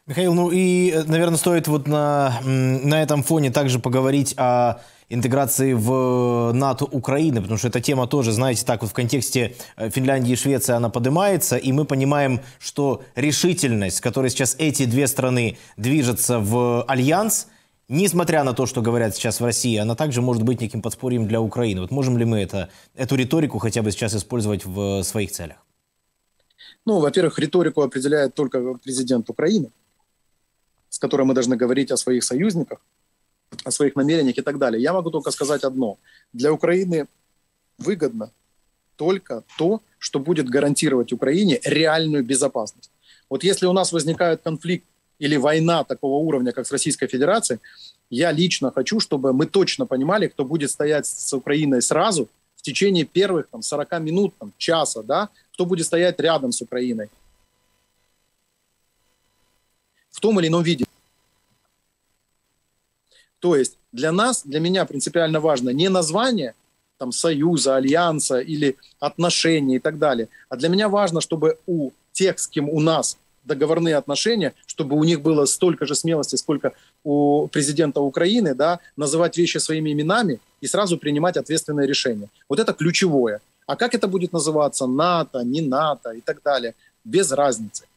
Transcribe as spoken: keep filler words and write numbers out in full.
Михаил, ну и, наверное, стоит вот на, на этом фоне также поговорить о интеграции в НАТО Украины, потому что эта тема тоже, знаете, так вот в контексте Финляндии и Швеции она поднимается, и мы понимаем, что решительность, с которой сейчас эти две страны движутся в альянс, несмотря на то, что говорят сейчас в России, она также может быть неким подспорьем для Украины. Вот можем ли мы это, эту риторику хотя бы сейчас использовать в своих целях? Ну, во-первых, риторику определяет только президент Украины, с которой мы должны говорить о своих союзниках, о своих намерениях и так далее. Я могу только сказать одно. Для Украины выгодно только то, что будет гарантировать Украине реальную безопасность. Вот если у нас возникает конфликт или война такого уровня, как с Российской Федерацией, я лично хочу, чтобы мы точно понимали, кто будет стоять с Украиной сразу в течение первых там, сорока минут, там, часа, да, кто будет стоять рядом с Украиной в том или ином виде. То есть для нас, для меня принципиально важно не название там, союза, альянса или отношений и так далее, а для меня важно, чтобы у тех, с кем у нас договорные отношения, чтобы у них было столько же смелости, сколько у президента Украины, да, называть вещи своими именами и сразу принимать ответственные решения. Вот это ключевое. А как это будет называться, НАТО, не НАТО и так далее, без разницы.